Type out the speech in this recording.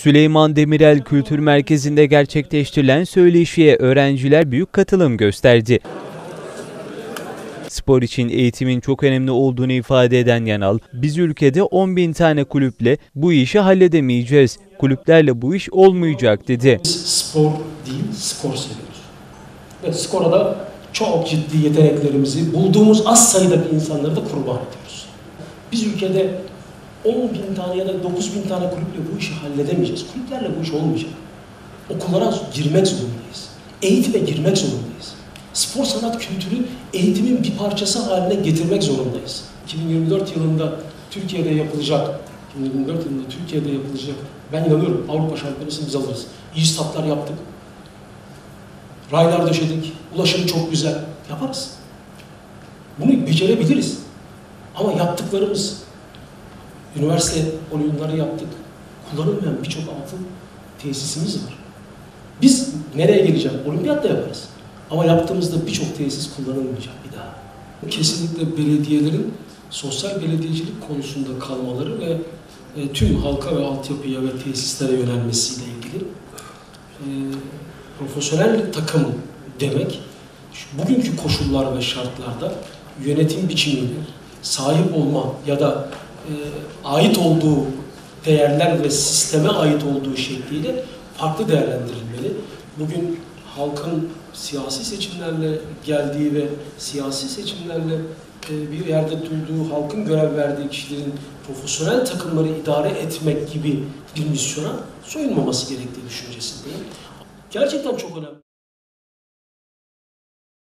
Süleyman Demirel Kültür Merkezi'nde gerçekleştirilen söyleşiye öğrenciler büyük katılım gösterdi. Spor için eğitimin çok önemli olduğunu ifade eden Yanal, biz ülkede 10.000 tane kulüple bu işi halledemeyeceğiz, kulüplerle bu iş olmayacak dedi. Biz spor değil, skor seviyoruz. Ve skora da çok ciddi yeteneklerimizi, bulduğumuz az sayıda bir insanları da kurban ediyoruz. Biz ülkede 10.000 tane ya da 9.000 tane kulüple bu işi halledemeyeceğiz. Kulüplerle bu iş olmayacak. Okullara girmek zorundayız. Eğitime girmek zorundayız. Spor sanat kültürü eğitimin bir parçası haline getirmek zorundayız. 2024 yılında Türkiye'de yapılacak, ben inanıyorum Avrupa Şampiyonası'nı biz alırız. İyi statlar yaptık. Raylar döşedik. Ulaşım çok güzel. Yaparız. Bunu becerebiliriz. Ama yaptıklarımız, üniversite oyunları yaptık. Kullanılmayan birçok altın tesisimiz var. Biz nereye geleceğim? Olimpiyat da yaparız. Ama yaptığımızda birçok tesis kullanılmayacak bir daha. Kesinlikle belediyelerin sosyal belediyecilik konusunda kalmaları ve tüm halka ve altyapıya ve tesislere yönelmesiyle ilgili profesyonel takım demek, bugünkü koşullar ve şartlarda yönetim biçimiyle sahip olma ya da ait olduğu değerler ve sisteme ait olduğu şekliyle farklı değerlendirilmeli. Bugün halkın siyasi seçimlerle geldiği ve siyasi seçimlerle bir yerde durduğu, halkın görev verdiği kişilerin profesyonel takımları idare etmek gibi bir misyona soyunmaması gerektiği düşüncesindeyim. Gerçekten çok önemli.